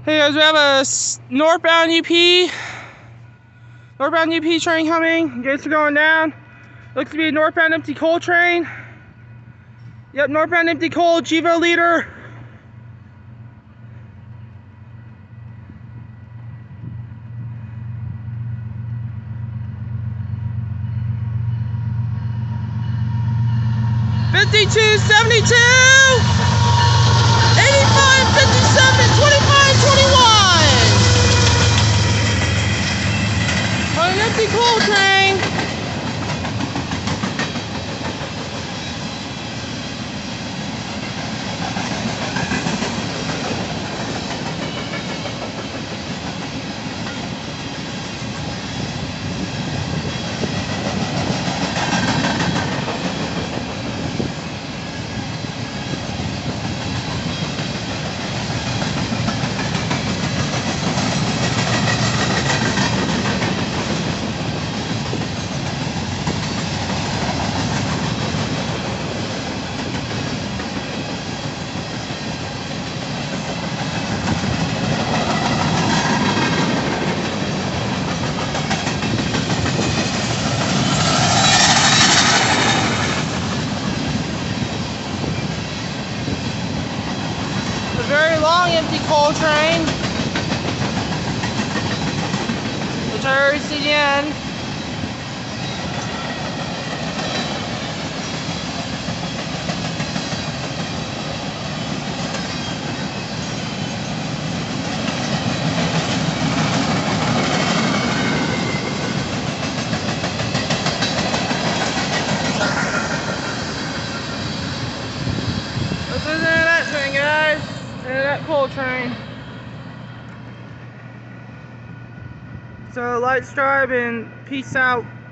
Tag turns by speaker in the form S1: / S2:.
S1: Hey guys, we have a northbound UP train coming. Gates are going down. Looks to be a northbound empty coal train. Yep, northbound empty coal, GEVO leader. $52.72, $85.57, $25.21 on an empty coal train. A very long empty coal train, which I already see the end. This is the end of that train, guys. End of that coal train. So, light stripe and peace out.